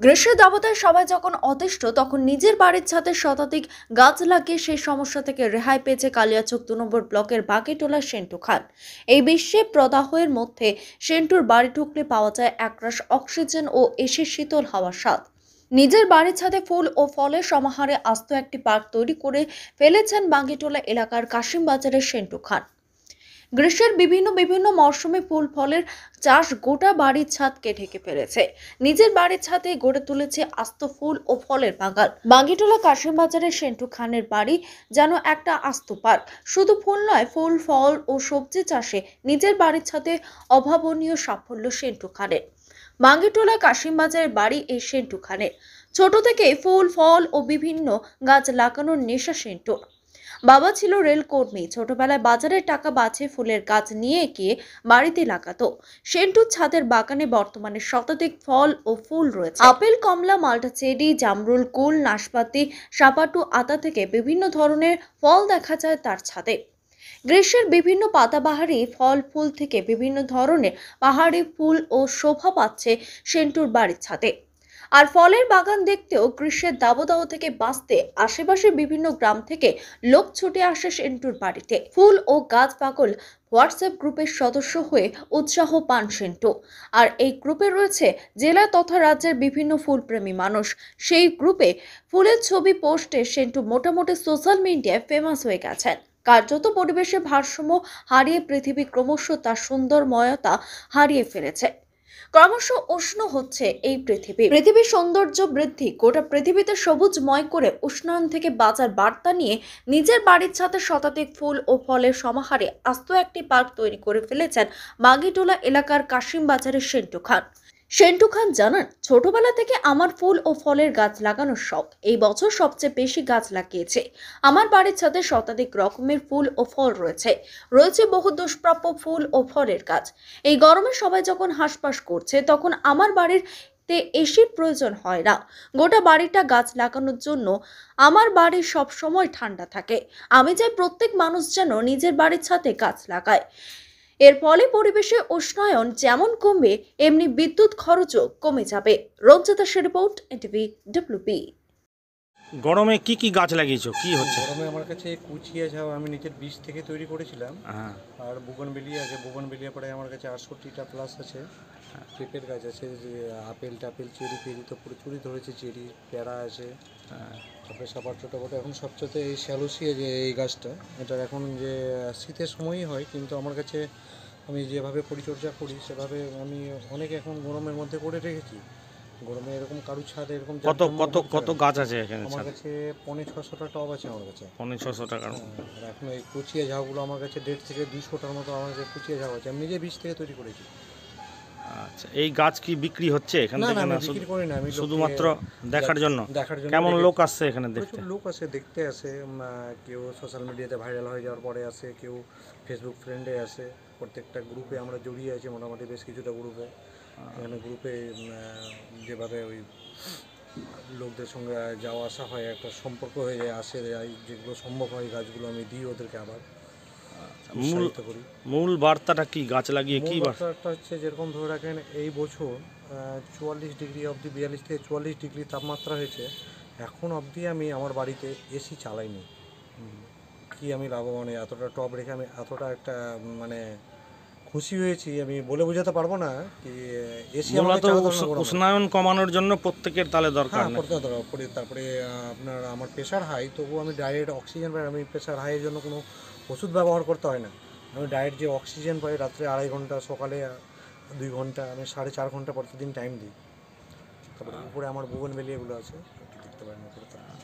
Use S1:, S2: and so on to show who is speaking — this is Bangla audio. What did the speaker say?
S1: গ্রীষ্মের দাবদাহে সবাই যখন অতিষ্ঠ তখন নিজের বাড়ির ছাদে শতাধিক গাছ লাগিয়ে সেই সমস্যা থেকে রেহাই পেয়েছে কালিয়াচক ২ নম্বর ব্লকের বাগেটোলার সেন্টু খান। এই বিশ্বে প্রদাহের মধ্যে সেন্টুর বাড়ি ঢুকলে পাওয়া যায় একরাশ অক্সিজেন ও এসে শীতল হাওয়ার স্বাদ। নিজের বাড়ির ছাদে ফুল ও ফলের সমাহারে আস্ত একটি পার্ক তৈরি করে ফেলেছেন বাগেটোলা এলাকার কাশিম বাজারের সেন্টু খান। গ্রীষ্মের বিভিন্ন মরশুমে ফুল ফলের চাষ গোটা বাড়ির ছাদকে ঢেকে ফেলেছে। নিজের বাড়ির ছাদে গড়ে তুলেছে আস্ত ফুল ও ফলের বাগান। বাগেটোলা কাশিম বাজারের সেন্টু খানের বাড়ি যেন একটা আস্ত পার্ক। শুধু ফুল নয়, ফুল ফল ও সবজি চাষে নিজের বাড়ির ছাদে অভাবনীয় সাফল্য সেন্টু খানের। বাগেটোলা কাশিম বাজারের বাড়ি এই সেন্টু খানের। ছোট থেকে ফুল ফল ও বিভিন্ন গাছ লাগানোর নেশা সেন্টুর। বাবা ছিল রেল কর্মী। ছোটবেলায় বাজারের টাকা বাঁচে ফুলের গাছ নিয়ে গিয়ে বাড়িতে লাগাতো। সেন্টুর ছাদের বাগানে বর্তমানে শতাধিক ফল ও ফুল রয়েছে। আপেল, কমলা, মাল্টা চেরি, জামরুল, কুল, নাশপাতি, সাপাটু, আতা থেকে বিভিন্ন ধরনের ফল দেখা যায় তার ছাদে। গ্রীষ্মের বিভিন্ন পাতাবাহারি ফল ফুল থেকে বিভিন্ন ধরনের পাহাড়ি ফুল ও শোভা পাচ্ছে সেন্টুর বাড়ির ছাদে। আর ফলের বাগান দেখতেও গ্রীষ্মের দাবদাহ থেকে বাঁচতে আশেপাশের বিভিন্ন গ্রাম থেকে লোক ছুটে আসে সেন্টুর বাড়িতে। ফুল ও গাছ পাগল হোয়াটসঅ্যাপ গ্রুপের সদস্য হয়ে উৎসাহ পান সেন্টু। আর এই গ্রুপে রয়েছে জেলা তথা রাজ্যের বিভিন্ন ফুলপ্রেমী মানুষ। সেই গ্রুপে ফুলের ছবি পোস্টে সেন্টু মোটামুটি সোশ্যাল মিডিয়ায় ফেমাস হয়ে গেছেন। কার্যত পরিবেশের ভারসাম্য হারিয়ে পৃথিবী ক্রমশ তার সুন্দরময়তা হারিয়ে ফেলেছে। ক্রমশ উষ্ণ হচ্ছে এই পৃথিবীর সৌন্দর্য বৃদ্ধি, গোটা পৃথিবীতে সবুজময় করে উষ্ণায়ন থেকে বাঁচার বার্তা নিয়ে নিজের বাড়ির ছাদে শতাধিক ফুল ও ফলের সমাহারে আস্ত একটি পার্ক তৈরি করে ফেলেছেন বাগেটোলা এলাকার কাশিম বাজারের সেন্টু খান। সেন্টু খান জানান, ছোটবেলা থেকে আমার ফুল ও ফলের গাছ লাগানোর শখ। এই বছর সবচেয়ে বেশি গাছ লাগিয়েছে। আমার বাড়ির ছাদে শতাধিক রকমের ফুল ও ফল রয়েছে বহু দুষ্প্রাপ্য ফুল ও ফলের গাছ। এই গরমে সবাই যখন হাঁসফাঁস করছে তখন আমার বাড়িতে এসির প্রয়োজন হয় না। গোটা বাড়িটা গাছ লাগানোর জন্য আমার বাড়ি সব সময় ঠান্ডা থাকে। আমি চাই প্রত্যেক মানুষ যেন নিজের বাড়ির ছাদে গাছ লাগায়। এর ফলে পরিবেশে উষ্ণায়ন যেমন কমবে, এমনি বিদ্যুৎ খরচও কমে যাবে। রঞ্জিত দাসের রিপোর্ট, NTVWB।
S2: গরমে কি কি গাছ লাগিয়েছো? কি হচ্ছে?
S3: গরমে আমার কাছে কুচিয়া ঝাউ আমি নিজের বীজ থেকে তৈরি করেছিলাম। আর বুগনবেলিয়া আছে। বুগনবেলিয়া পরে আমার কাছে 68টা প্লাস আছে। পেঁপের গাছ আছে, যে আপেল টাপেল চেরি ফেরি তো প্রচুরই ধরেছে। চেরি পেয়ারা আছে। তারপরে সাপার ছোটো বটে। এখন সবচেয়ে এই শ্যালোসিয়া যে এই গাছটা, এটা এখন যে শীতের সময়ই হয়, কিন্তু আমার কাছে আমি যেভাবে পরিচর্যা করি সেভাবে আমি অনেক এখন গরমের মধ্যে করে রেখেছি। গরমে এরকম কারু ছাদ এরকম
S2: কত গাছ আছে এখানে?
S3: আমার কাছে 500-600টা টব আছে আমার কাছে।
S2: 500-600 টাকা।
S3: আর এখন এই কুচিয়া ঝাউগুলো আমার কাছে 150 থেকে 200টার মতো আমার কাছে কুচিয়া ঝাউ আছে। আমি নিজে বীজ থেকে তৈরি করেছি।
S2: আচ্ছা, এই গাছ কি বিক্রি হচ্ছে এখান থেকে?
S3: না, বিক্রি করি না, আমি
S2: শুধুমাত্র দেখার জন্য। কেমন লোক আসছে এখানে দেখতে?
S3: প্রচুর লোক আসে, দেখতে আসে। কেউ সোশ্যাল মিডিয়াতে ভাইরাল হয়ে যাওয়ার পরে আসে, কেউ ফেসবুক ফ্রেন্ডে আসে। প্রত্যেকটা গ্রুপে আমরা জড়িয়ে আছি, মোটামুটি বেশ কিছুটা গ্রুপে। এখানে গ্রুপে যেভাবে ওই লোকদের সঙ্গে যাওয়া আসা হয়, একটা সম্পর্ক হয়ে যায়, আসে যায়। যেগুলো সম্ভব হয় গাছগুলো আমি দিই ওদেরকে আবার উৎসাহিত করি।
S2: মূল বার্তাটা কি গাছ লাগিয়ে? কি
S3: বার্তাটা হচ্ছে, যেরকম ধরে রাখেন এই বছর 44 ডিগ্রি অবধি, 42 থেকে 44 ডিগ্রি তাপমাত্রা হয়েছে। এখন অবধি আমি আমার বাড়িতে এসি চালাইনি। কি আমি লাভবান, এতটা টব রেখে আমি এতটা একটা মানে খুশি হয়েছি, আমি বলে বোঝাতে পারবো না। কি এসি
S2: উষ্ণায়ন কমানোর জন্য প্রত্যেকের তাহলে দরকার।
S3: তারপরে আপনার আমার প্রেশার হাই, তবু আমি ডাইরেক্ট অক্সিজেন পাই। আমি প্রেশার হাইয়ের জন্য কোনো ওষুধ ব্যবহার করতে হয় না। আমি ডাইরেক্ট যে অক্সিজেন পাই, রাত্রে 2.5 ঘন্টা, সকালে 2 ঘন্টা, আমি 4.5 ঘন্টা প্রতিদিন টাইম দিই। তারপরে উপরে আমার বুগনবেলিয়াগুলো আছে, দেখতে পারেন উপরে।